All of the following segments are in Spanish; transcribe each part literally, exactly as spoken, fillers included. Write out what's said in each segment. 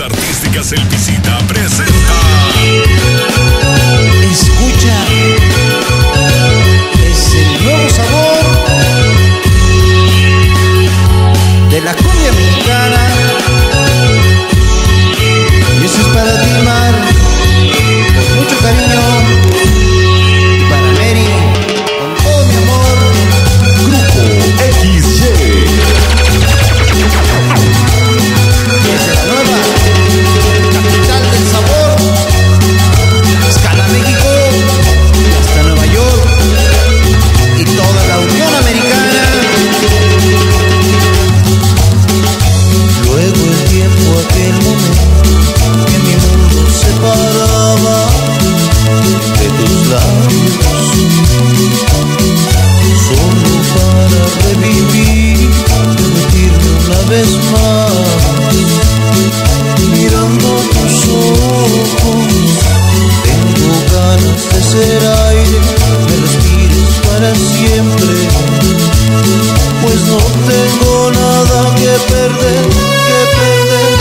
Artísticas El Pisita presenta. Escucha, es el nuevo sabor de la cumbia mexicana. Y eso es para ti, Mar, con mucho cariño. Y para Mary, con todo mi amor. Grupo X Y. Desde la nueva capital del sabor, Escala México, y hasta Nueva York y toda la Unión Americana. Luego el tiempo, aquel momento que mi mundo se paraba de tus labios, solo para revivir, repetirme una vez más, mirando tus ojos. Tengo ganas de ser aire, me respires para siempre, pues no tengo nada que perder, que perder.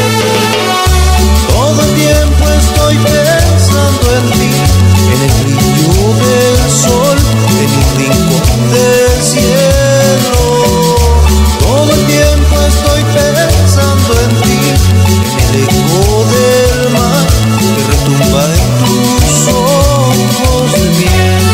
Todo el tiempo estoy pensando en ti, en el brillo del sol, en un rincón del cielo. Todo el tiempo estoy pensando en ti, en el eco del mar que retumba en tus ojos de miel.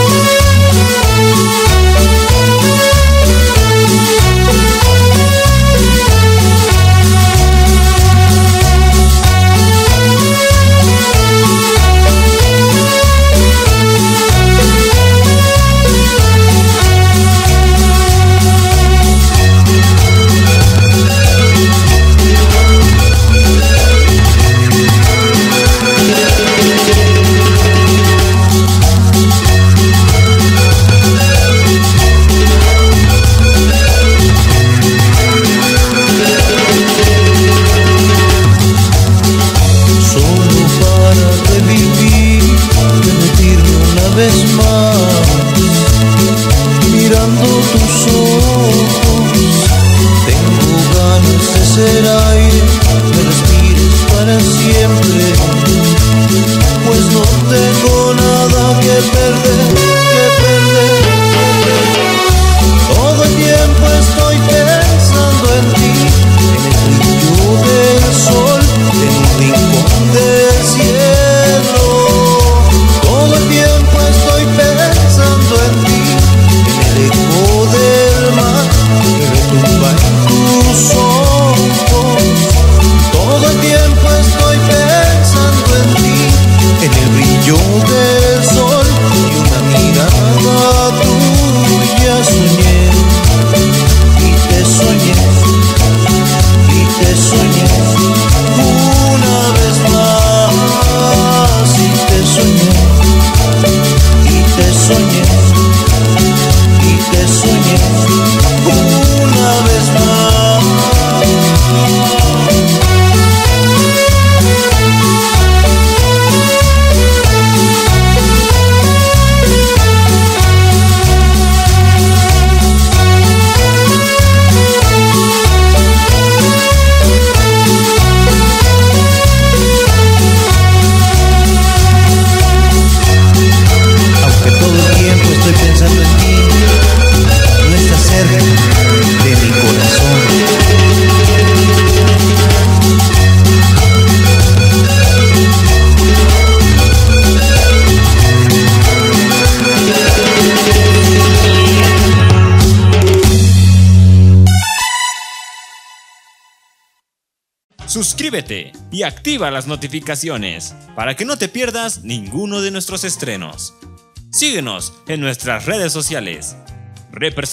Suscríbete y activa las notificaciones para que no te pierdas ninguno de nuestros estrenos. Síguenos en nuestras redes sociales.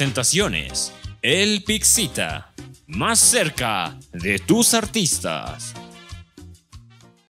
Representaciones El Pixita, más cerca de tus artistas.